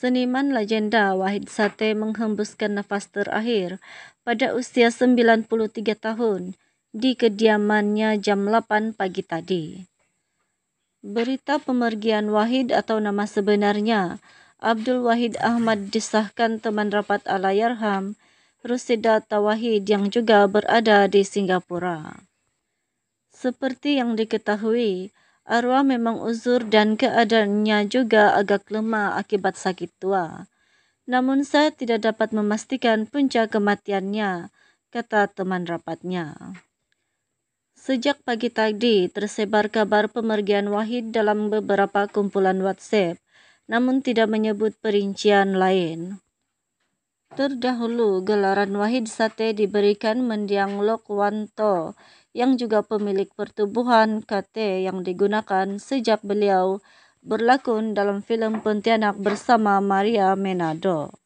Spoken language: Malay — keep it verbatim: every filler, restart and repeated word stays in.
Seniman legenda Wahid Sate menghembuskan nafas terakhir pada usia sembilan puluh tiga tahun di kediamannya jam delapan pagi tadi. Berita pemergian Wahid atau nama sebenarnya Abdul Wahid Ahmad disahkan teman rapat Allahyarham Rusida Tawahid yang juga berada di Singapura. Seperti yang diketahui, arwah memang uzur dan keadaannya juga agak lemah akibat sakit tua. Namun saya tidak dapat memastikan punca kematiannya, kata teman rapatnya. Sejak pagi tadi tersebar kabar pemergian Wahid dalam beberapa kumpulan WhatsApp, namun tidak menyebut perincian lain. Terdahulu, gelaran Wahid Sate diberikan mendiang Lokwanto, yang juga pemilik pertubuhan K T yang digunakan sejak beliau berlakon dalam filem Pontianak bersama Maria Menado.